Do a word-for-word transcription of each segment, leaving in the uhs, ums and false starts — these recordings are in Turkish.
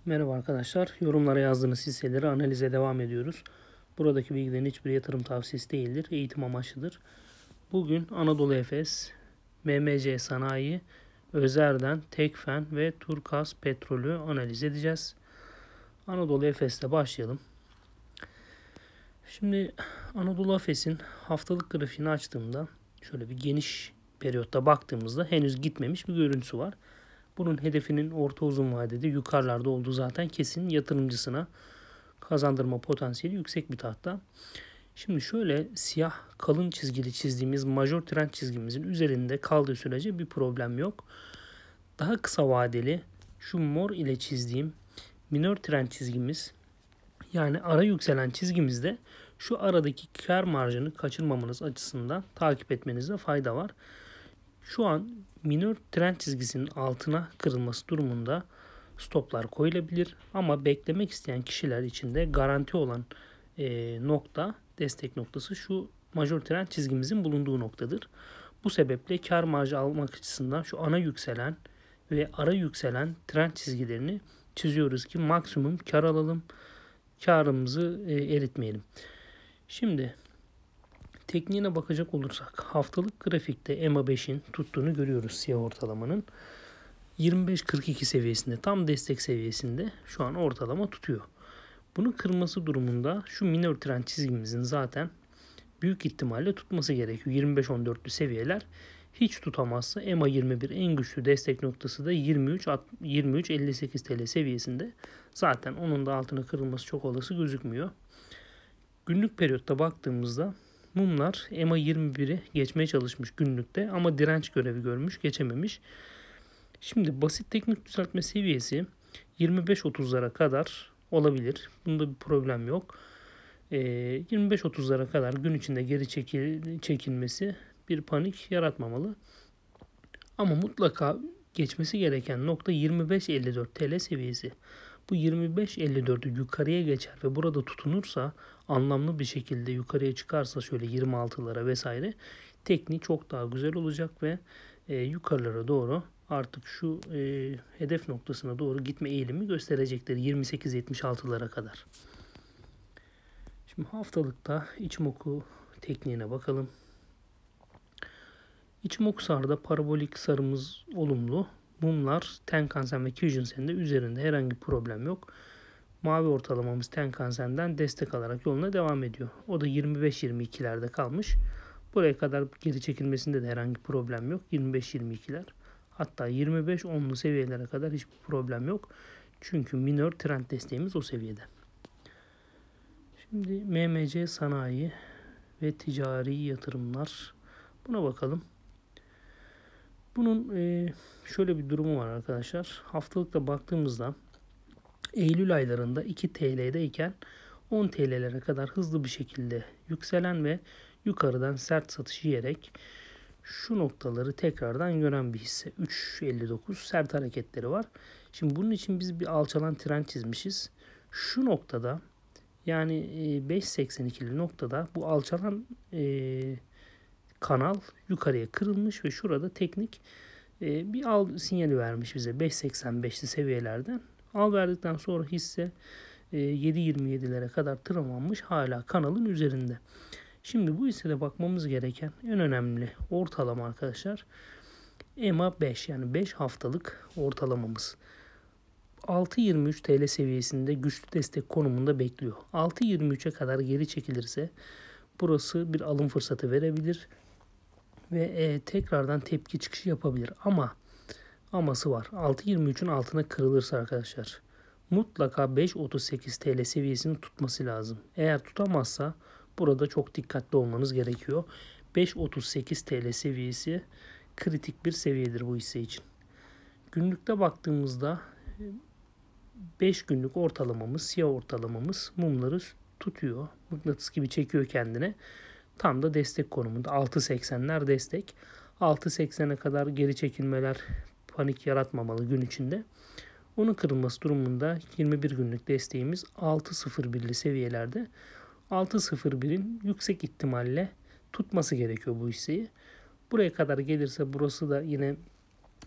Merhaba arkadaşlar. Yorumlara yazdığınız hisseleri analize devam ediyoruz. Buradaki bilgilerin hiçbir yatırım tavsiyesi değildir. Eğitim amaçlıdır. Bugün Anadolu Efes, M M C Sanayi, Özer'den Tekfen ve Turkas Petrol'ü analiz edeceğiz. Anadolu Efes'le başlayalım. Şimdi Anadolu Efes'in haftalık grafiğini açtığımda şöyle bir geniş periyotta baktığımızda henüz gitmemiş bir görüntüsü var. Bunun hedefinin orta uzun vadede yukarılarda olduğu zaten kesin, yatırımcısına kazandırma potansiyeli yüksek bir tahta. Şimdi şöyle siyah kalın çizgili çizdiğimiz major trend çizgimizin üzerinde kaldığı sürece bir problem yok. Daha kısa vadeli şu mor ile çizdiğim minor trend çizgimiz, yani ara yükselen çizgimizde şu aradaki kar marjını kaçırmamanız açısından takip etmenizde fayda var. Şu an minor trend çizgisinin altına kırılması durumunda stoplar koyulabilir. Ama beklemek isteyen kişiler için de garanti olan e, nokta, destek noktası şu major trend çizgimizin bulunduğu noktadır. Bu sebeple kar marjı almak açısından şu ana yükselen ve ara yükselen trend çizgilerini çiziyoruz ki maksimum kar alalım. Karımızı e, eritmeyelim. Şimdi tekniğine bakacak olursak haftalık grafikte E M A beşin tuttuğunu görüyoruz, siyah ortalamanın. yirmi beş kırk iki seviyesinde, tam destek seviyesinde şu an ortalama tutuyor. Bunun kırılması durumunda şu minor trend çizgimizin zaten büyük ihtimalle tutması gerekiyor. yirmi beş on dörtlü seviyeler hiç tutamazsa E M A yirmi bir en güçlü destek noktası da yirmi üç elli sekiz T L seviyesinde. Zaten onun da altına kırılması çok olası gözükmüyor. Günlük periyotta baktığımızda mumlar E M A yirmi biri geçmeye çalışmış günlükte ama direnç görevi görmüş, geçememiş. Şimdi basit teknik düzeltme seviyesi yirmi beş otuzlara kadar olabilir. Bunda bir problem yok. E, yirmi beş otuzlara kadar gün içinde geri çekil, çekilmesi bir panik yaratmamalı. Ama mutlaka geçmesi gereken nokta yirmi beş elli dört T L seviyesi. Bu yirmi beş elli dördü yukarıya geçer ve burada tutunursa, anlamlı bir şekilde yukarıya çıkarsa şöyle yirmi altılara vesaire, tekniği çok daha güzel olacak ve e, yukarılara doğru artık şu e, hedef noktasına doğru gitme eğilimi gösterecektir yirmi sekiz yetmiş altılara kadar. Şimdi haftalıkta Ichimoku tekniğine bakalım. Ichimoku sarıda parabolik sarımız olumlu. Mumlar Tenkan-sen ve Kijun-sen'de üzerinde herhangi bir problem yok. Mavi ortalamamız Tenkan-sen'den destek alarak yoluna devam ediyor. O da yirmi beş yirmi ikilerde kalmış. Buraya kadar geri çekilmesinde de herhangi bir problem yok. yirmi beş yirmi ikiler. Hatta yirmi beş onlu seviyelere kadar hiçbir problem yok. Çünkü minor trend desteğimiz o seviyede. Şimdi M M C Sanayi ve Ticari Yatırımlar. Buna bakalım. Bunun şöyle bir durumu var arkadaşlar. Haftalıkta baktığımızda Eylül aylarında iki T L'deyken on T L'lere kadar hızlı bir şekilde yükselen ve yukarıdan sert satış yiyerek şu noktaları tekrardan gören bir hisse. üç elli dokuz sert hareketleri var. Şimdi bunun için biz bir alçalan trend çizmişiz. Şu noktada, yani beş seksen ikili noktada bu alçalan e, kanal yukarıya kırılmış ve şurada teknik e, bir al sinyali vermiş bize beş seksen beşli seviyelerden. Al verdikten sonra hisse e, yedi yirmi yedilere kadar tırmanmış, hala kanalın üzerinde. Şimdi bu hissede bakmamız gereken en önemli ortalama arkadaşlar E M A beş, yani beş haftalık ortalamamız. altı yirmi üç T L seviyesinde güçlü destek konumunda bekliyor. altı yirmi üçe kadar geri çekilirse burası bir alım fırsatı verebilir ve e, tekrardan tepki çıkışı yapabilir. Ama aması var. altı yirmi üçün altına kırılırsa arkadaşlar mutlaka beş otuz sekiz T L seviyesini tutması lazım. Eğer tutamazsa burada çok dikkatli olmanız gerekiyor. beş otuz sekiz T L seviyesi kritik bir seviyedir bu hisse için. Günlükte baktığımızda beş günlük ortalamamız, siyah ortalamamız mumları tutuyor. Mıknatıs gibi çekiyor kendine. Tam da destek konumunda. altı seksenler destek. altı seksene kadar geri çekilmeler panik yaratmamalı gün içinde. Onun kırılması durumunda yirmi bir günlük desteğimiz altı sıfır birli seviyelerde. altı sıfır birin yüksek ihtimalle tutması gerekiyor bu hisseyi. Buraya kadar gelirse burası da yine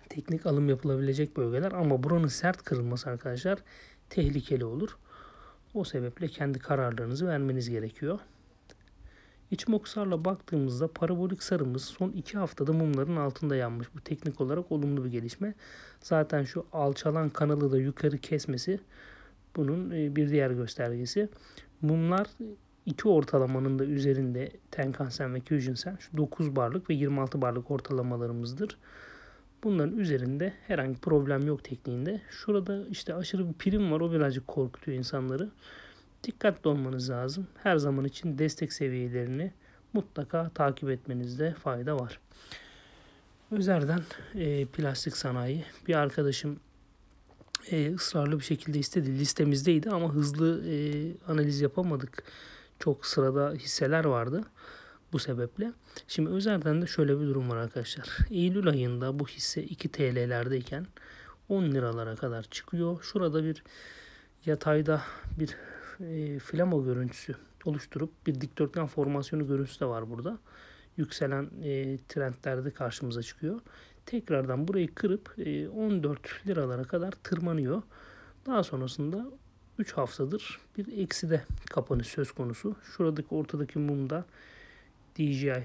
teknik alım yapılabilecek bölgeler ama buranın sert kırılması arkadaşlar tehlikeli olur. O sebeple kendi kararlarınızı vermeniz gerekiyor. İçimokusarla baktığımızda parabolik sarımız son iki haftada mumların altında yanmış. Bu teknik olarak olumlu bir gelişme. Zaten şu alçalan kanalı da yukarı kesmesi bunun bir diğer göstergesi. Mumlar iki ortalamanın da üzerinde Tenkan-sen ve Kyujin-sen şu dokuz barlık ve yirmi altı barlık ortalamalarımızdır. Bunların üzerinde herhangi bir problem yok tekniğinde. Şurada işte aşırı bir prim var. O birazcık korkutuyor insanları. Dikkatli olmanız lazım. Her zaman için destek seviyelerini mutlaka takip etmenizde fayda var. Özer'den e, plastik sanayi bir arkadaşım e, ısrarlı bir şekilde istedi. Listemizdeydi ama hızlı e, analiz yapamadık. Çok sırada hisseler vardı bu sebeple. Şimdi Özer'den de şöyle bir durum var arkadaşlar. Eylül ayında bu hisse iki T L'lerdeyken on liralara kadar çıkıyor. Şurada bir yatayda bir e, flama görüntüsü oluşturup bir dikdörtgen formasyonu görüntüsü de var burada. Yükselen e, trendlerde karşımıza çıkıyor. Tekrardan burayı kırıp e, on dört liralara kadar tırmanıyor. Daha sonrasında üç haftadır bir ekside kapanış söz konusu. Şuradaki ortadaki mumda D J I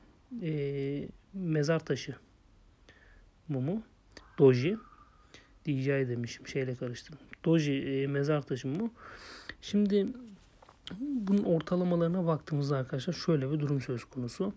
e, mezar taşı mumu, Doji, D J I demişim şeyle karıştırdım. Doji e, mezar taşı mumu. Şimdi bunun ortalamalarına baktığımızda arkadaşlar şöyle bir durum söz konusu.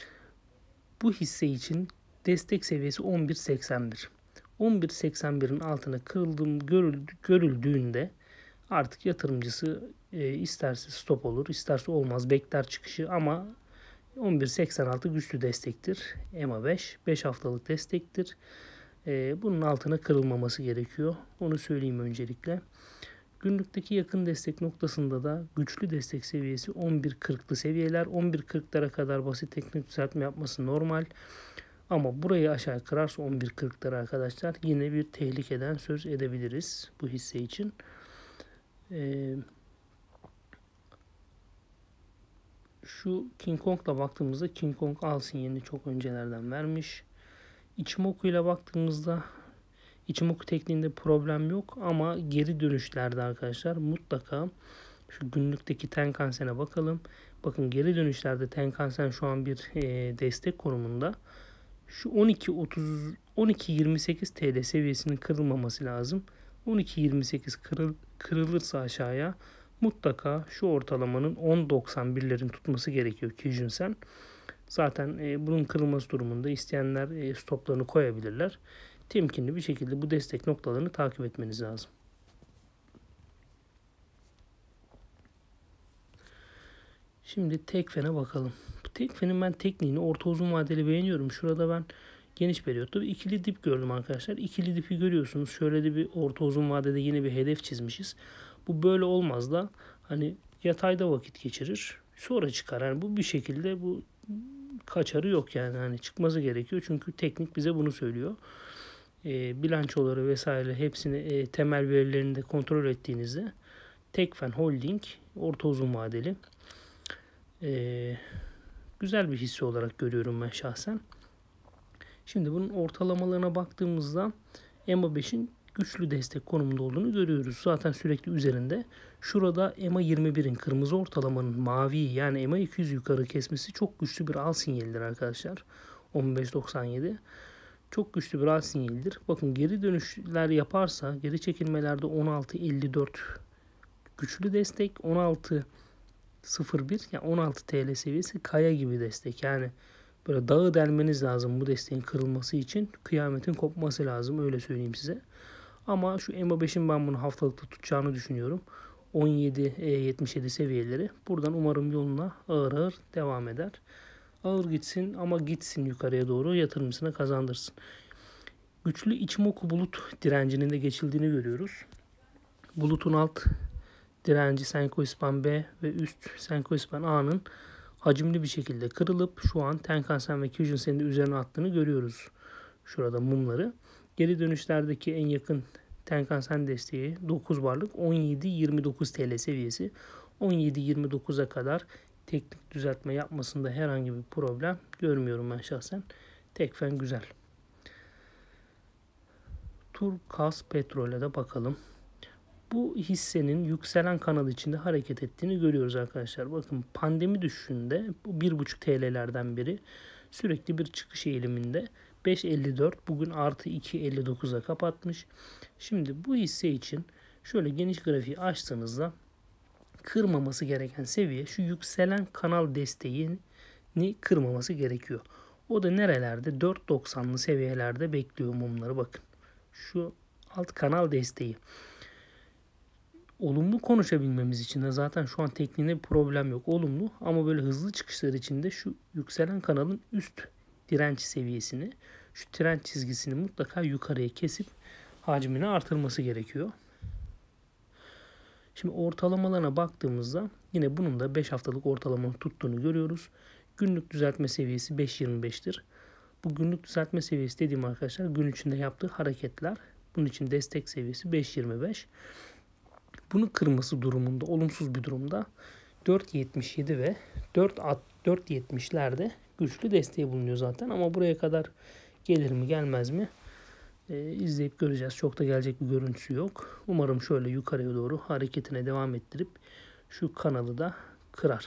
Bu hisse için destek seviyesi on bir seksen bir. on bir seksen birin altına kırıldığım görüldüğünde artık yatırımcısı e, isterse stop olur, isterse olmaz, bekler çıkışı ama on bir seksen altı güçlü destektir. E M A beş, beş haftalık destektir. E, bunun altına kırılmaması gerekiyor. Onu söyleyeyim öncelikle. Günlükteki yakın destek noktasında da güçlü destek seviyesi on bir kırklı seviyeler. on bir kırklara kadar basit teknik düzeltme yapması normal. Ama burayı aşağı kırarsa on bir kırklara arkadaşlar yine bir tehlikeden söz edebiliriz bu hisse için. Ee, şu King Kong'la baktığımızda King Kong al sinyalini çok öncelerden vermiş. Ichimoku ile baktığımızda Ichimoku tekniğinde problem yok ama geri dönüşlerde arkadaşlar mutlaka şu günlükteki Tenkan-sen'e bakalım. Bakın geri dönüşlerde Tenkan-sen şu an bir e, destek konumunda. Şu on iki otuz on iki yirmi sekiz T L seviyesinin kırılmaması lazım. on iki yirmi sekiz kırıl, kırılırsa aşağıya mutlaka şu ortalamanın on doksan birlerin tutması gerekiyor Kyujin-sen. Zaten e, bunun kırılması durumunda isteyenler e, stoplarını koyabilirler. Temkinli bir şekilde bu destek noktalarını takip etmeniz lazım. Şimdi Tekfen'e bakalım. Tekfen'in ben tekniğini orta uzun vadeli beğeniyorum. Şurada ben geniş periyotta bir ikili dip gördüm arkadaşlar. İkili dipi görüyorsunuz. Şöyle de bir orta uzun vadede yine bir hedef çizmişiz. Bu böyle olmaz da hani yatayda vakit geçirir. Sonra çıkar. Yani bu bir şekilde bu kaçarı yok yani. Hani çıkması gerekiyor. Çünkü teknik bize bunu söylüyor. E, bilançoları vesaire hepsini e, temel verilerini de kontrol ettiğinizde Tekfen Holding orta uzun vadeli e, güzel bir hisse olarak görüyorum ben şahsen. Şimdi bunun ortalamalarına baktığımızda E M A beşin güçlü destek konumunda olduğunu görüyoruz. Zaten sürekli üzerinde. Şurada E M A yirmi birin kırmızı ortalamanın mavi yani E M A iki yüz yukarı kesmesi çok güçlü bir al sinyalidir arkadaşlar. on beş doksan yedi. Çok güçlü bir al sinyalidir. Bakın geri dönüşler yaparsa geri çekilmelerde on altı elli dört güçlü destek, on altı sıfır bir yani on altı T L seviyesi kaya gibi destek. Yani böyle dağı delmeniz lazım bu desteğin kırılması için. Kıyametin kopması lazım öyle söyleyeyim size. Ama şu E M A beşin ben bunu haftalıkta tutacağını düşünüyorum. on yedi yetmiş yedi seviyeleri. Buradan umarım yoluna ağır ağır devam eder. Ağır gitsin ama gitsin yukarıya doğru yatırımcısına kazandırsın. Güçlü Ichimoku bulut direncinin de geçildiğini görüyoruz. Bulutun alt direnci Senko İspan B ve üst Senko İspan A'nın hacimli bir şekilde kırılıp şu an Tenkan-sen ve Kyujin-sen'in de üzerine attığını görüyoruz. Şurada mumları. Geri dönüşlerdeki en yakın Tenkan-sen desteği dokuz barlık on yedi yirmi dokuz T L seviyesi. on yedi yirmi dokuza kadar teknik düzeltme yapmasında herhangi bir problem görmüyorum ben şahsen. Tekfen güzel. Turkas Petrol'e de bakalım. Bu hissenin yükselen kanal içinde hareket ettiğini görüyoruz arkadaşlar. Bakın pandemi düşüşünde bu bir buçuk T L'lerden biri sürekli bir çıkış eğiliminde. beş elli dört bugün artı iki elli dokuza kapatmış. Şimdi bu hisse için şöyle geniş grafiği açtığınızda kırmaması gereken seviye şu yükselen kanal desteğini kırmaması gerekiyor. O da nerelerde? dört doksanlı seviyelerde bekliyor mumları bakın. Şu alt kanal desteği. Olumlu konuşabilmemiz için de zaten şu an tekniğinde bir problem yok. Olumlu ama böyle hızlı çıkışlar için de şu yükselen kanalın üst direnç seviyesini, şu direnç çizgisini mutlaka yukarıya kesip hacmini artırması gerekiyor. Şimdi ortalamalarına baktığımızda yine bunun da beş haftalık ortalamanın tuttuğunu görüyoruz. Günlük düzeltme seviyesi beş yirmi beş'tir. Bu günlük düzeltme seviyesi dediğim arkadaşlar gün içinde yaptığı hareketler. Bunun için destek seviyesi beş yirmi beş. Bunu kırması durumunda, olumsuz bir durumda dört yetmiş yedi ve dört yetmiş'lerde güçlü desteği bulunuyor zaten. Ama buraya kadar gelir mi gelmez mi ee, izleyip göreceğiz. Çok da gelecek bir görüntüsü yok. Umarım şöyle yukarıya doğru hareketine devam ettirip şu kanalı da kırar.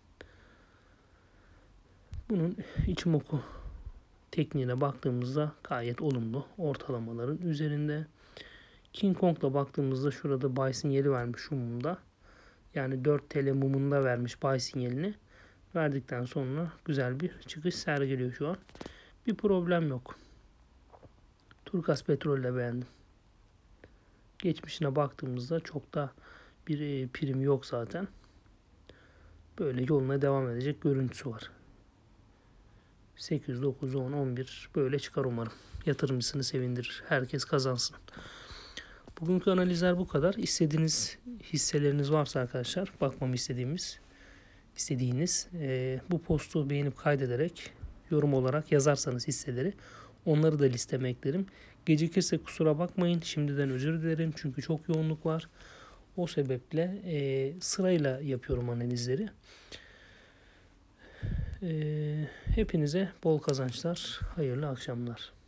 Bunun Ichimoku tekniğine baktığımızda gayet olumlu. Ortalamaların üzerinde. King Kong'la baktığımızda şurada buy sinyali vermiş şu mumda. Yani dört T L mumunda vermiş buy sinyalini. Verdikten sonra güzel bir çıkış sergiliyor şu an. Bir problem yok. Turkas Petrol'le beğendim. Geçmişine baktığımızda çok da bir prim yok zaten. Böyle yoluna devam edecek görüntüsü var. sekiz, dokuz, on, on bir böyle çıkar umarım. Yatırımcısını sevindirir. Herkes kazansın. Bugünkü analizler bu kadar. İstediğiniz hisseleriniz varsa arkadaşlar, bakmamı istediğimiz, istediğiniz e, bu postu beğenip kaydederek yorum olarak yazarsanız hisseleri, onları da listeme eklerim. Gecikirse kusura bakmayın. Şimdiden özür dilerim çünkü çok yoğunluk var. O sebeple e, sırayla yapıyorum analizleri. E, hepinize bol kazançlar, hayırlı akşamlar.